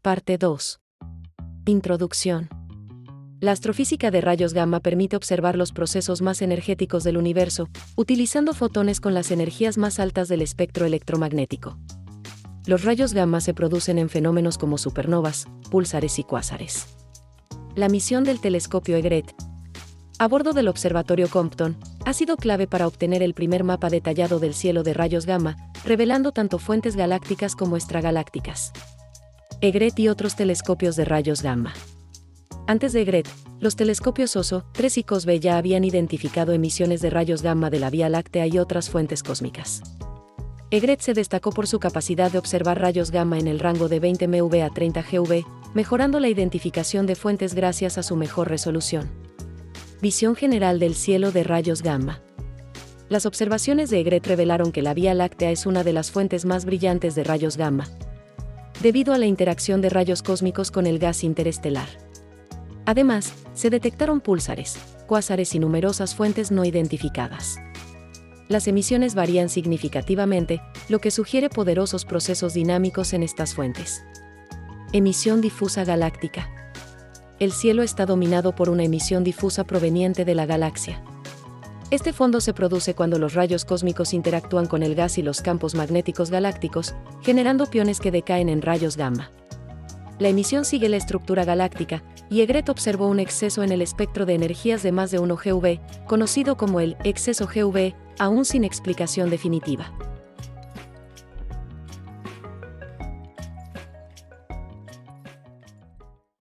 Parte 2. Introducción. La astrofísica de rayos gamma permite observar los procesos más energéticos del universo, utilizando fotones con las energías más altas del espectro electromagnético. Los rayos gamma se producen en fenómenos como supernovas, púlsares y cuásares. La misión del telescopio Egret, a bordo del observatorio Compton, ha sido clave para obtener el primer mapa detallado del cielo de rayos gamma, revelando tanto fuentes galácticas como extragalácticas. Egret y otros telescopios de rayos gamma. Antes de Egret, los telescopios OSO, 3 y COSB ya habían identificado emisiones de rayos gamma de la Vía Láctea y otras fuentes cósmicas. Egret se destacó por su capacidad de observar rayos gamma en el rango de 20 MeV a 30 GeV, mejorando la identificación de fuentes gracias a su mejor resolución. Visión general del cielo de rayos gamma. Las observaciones de Egret revelaron que la Vía Láctea es una de las fuentes más brillantes de rayos gamma, debido a la interacción de rayos cósmicos con el gas interestelar. Además, se detectaron púlsares, cuásares y numerosas fuentes no identificadas. Las emisiones varían significativamente, lo que sugiere poderosos procesos dinámicos en estas fuentes. Emisión difusa galáctica. El cielo está dominado por una emisión difusa proveniente de la galaxia. Este fondo se produce cuando los rayos cósmicos interactúan con el gas y los campos magnéticos galácticos, generando piones que decaen en rayos gamma. La emisión sigue la estructura galáctica, y Egret observó un exceso en el espectro de energías de más de 1 GeV, conocido como el exceso GeV, aún sin explicación definitiva.